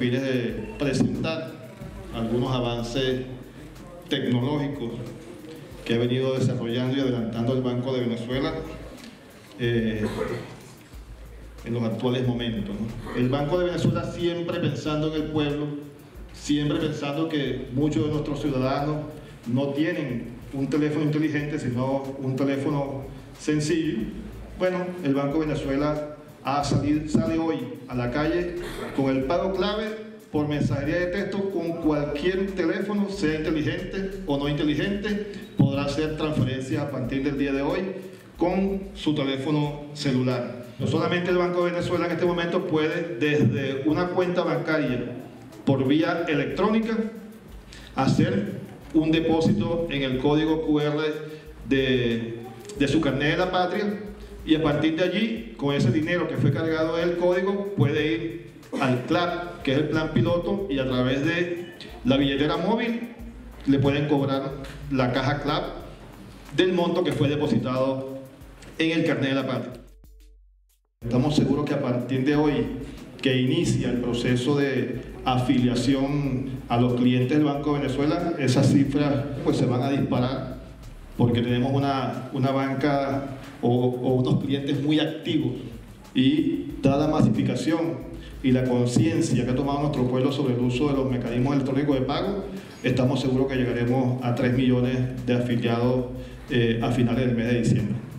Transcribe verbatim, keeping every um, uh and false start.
fines de presentar algunos avances tecnológicos que ha venido desarrollando y adelantando el Banco de Venezuela eh, en los actuales momentos, ¿no? El Banco de Venezuela siempre pensando en el pueblo, siempre pensando que muchos de nuestros ciudadanos no tienen un teléfono inteligente, sino un teléfono sencillo. Bueno, el Banco de Venezuela ha salido, sale hoy a la calle con el pago clave por mensajería de texto con cualquier teléfono, sea inteligente o no inteligente, podrá hacer transferencias a partir del día de hoy con su teléfono celular. No solamente el Banco de Venezuela en este momento puede, desde una cuenta bancaria por vía electrónica, hacer un depósito en el código cu erre de, de su carnet de la patria, y a partir de allí, con ese dinero que fue cargado del código, puede ir al CLAP, que es el plan piloto, y a través de la billetera móvil le pueden cobrar la caja CLAP del monto que fue depositado en el carnet de la patria. Estamos seguros que a partir de hoy, que inicia el proceso de afiliación a los clientes del Banco de Venezuela, esas cifras pues se van a disparar, porque tenemos una, una banca o, o unos clientes muy activos, y dada la masificación y la conciencia que ha tomado nuestro pueblo sobre el uso de los mecanismos electrónicos de pago, estamos seguros que llegaremos a tres millones de afiliados eh, a finales del mes de diciembre.